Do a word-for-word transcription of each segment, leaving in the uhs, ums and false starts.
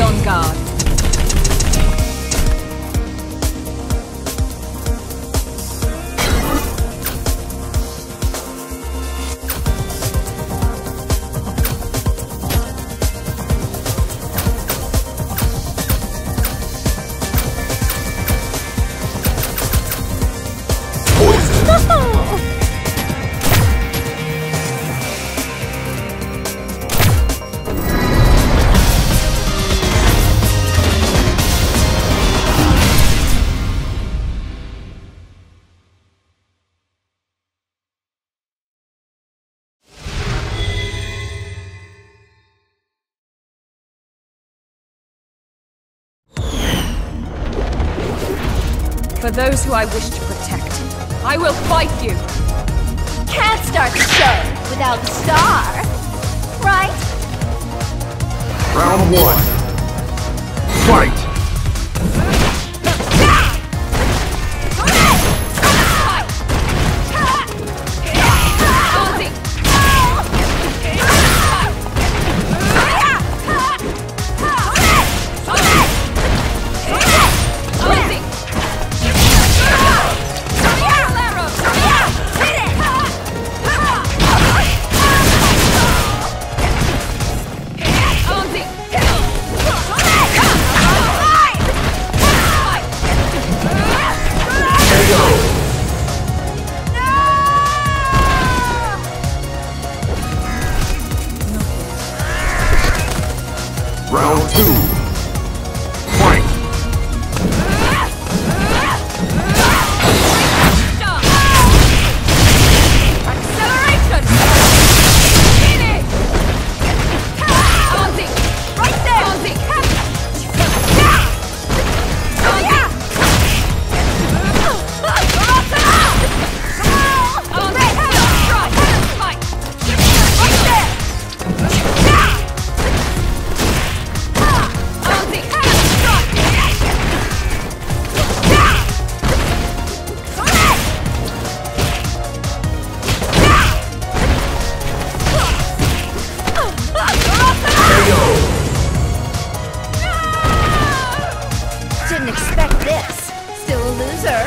Be on guard. For those who I wish to protect, I will fight you! Can't start the show without the star, right? Round one. Fight! Round two. Fight! Acceleration! Finish! Ozzy! Right there! Ozzy! Didn't expect this. Still a loser.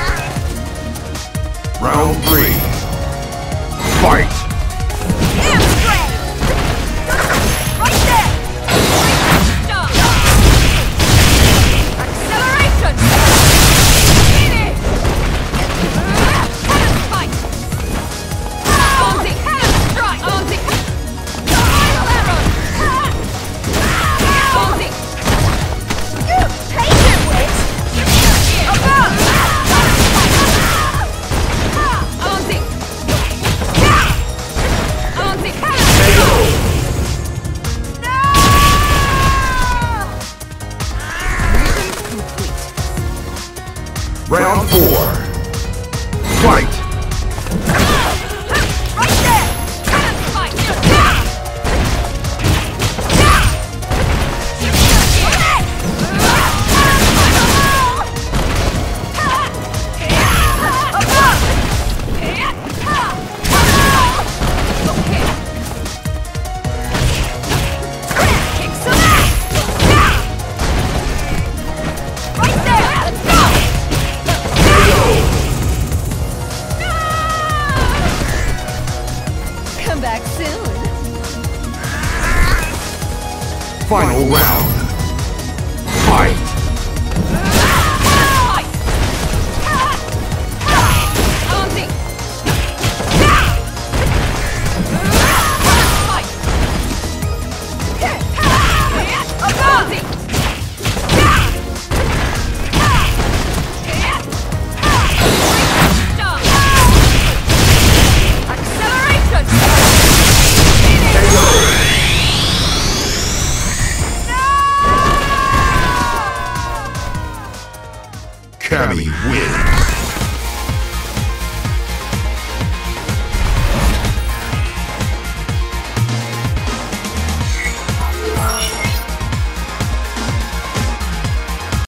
Round three. Fight! Hamstring! Right there! Acceleration! Finish! Cannon spike! Ozzy! Cannon strike! Ozzy! Final arrow! Ozzy! Patient wit! Above! Ozzy! Ozzy! Cannon! Round four. Fight! Right there! Cannon spike! Come back soon. Final round. Fight! Cammy wins.